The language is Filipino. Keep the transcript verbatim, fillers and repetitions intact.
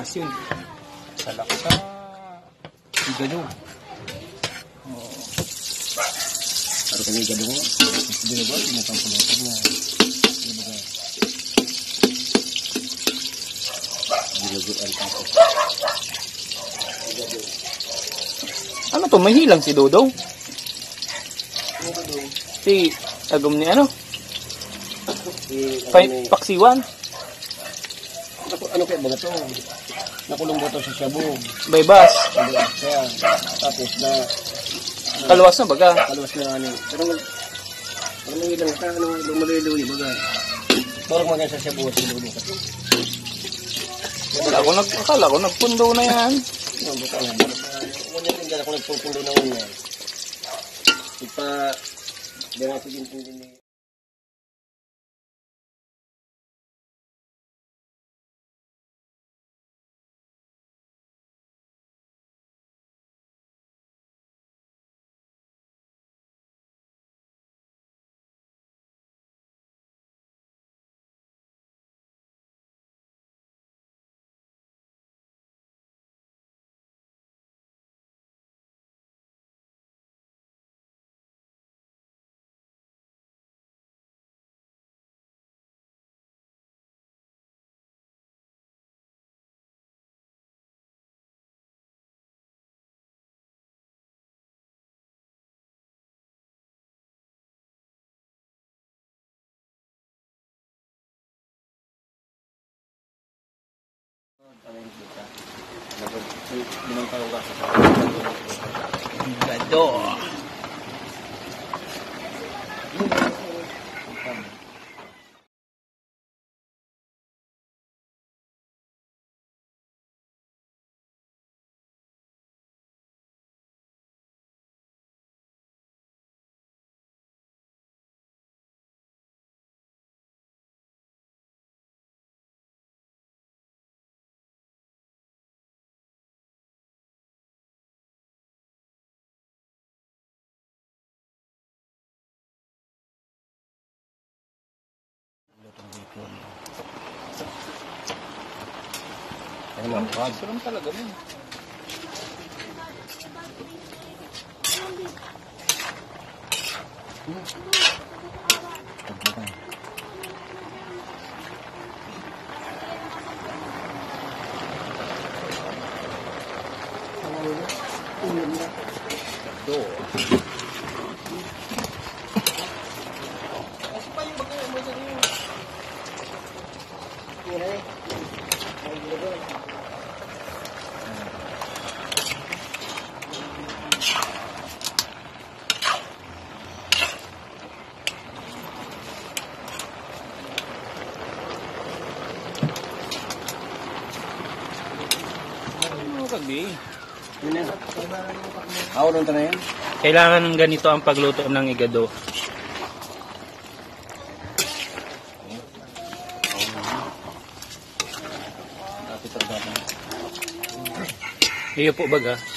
malakas yun. Salak sa igado. Oo. Pero kami igado mo. Hindi na ba? Hindi na pampulotag na. Hindi ba? Ginuguan pa ako. Ano to? May hilang si Dodong? Si agum ni ano? Si Paksiwan? Ano kaya ba ito? Nakulong ba ito sa Shabu? Baybas? Kaya, tapos na... Kaluwas na baga? Kaluwas na ano. Pero parang may ilang ka, ano, lumaliluwi baga. Parang mga sa Shabu sa lulo ka. Wala ko, nag, akala ko nagpundo na yan. Ano ba ito? Wala yung gala ko nagpupundo na una. Ipa... Hindi natin din po din eh. Gado. Ano, Rod? Sarang talaga mo. Gado. Kagi. Ako doon na yan. Kailangan ganito ang pagluto ng igado. Iyo po baga.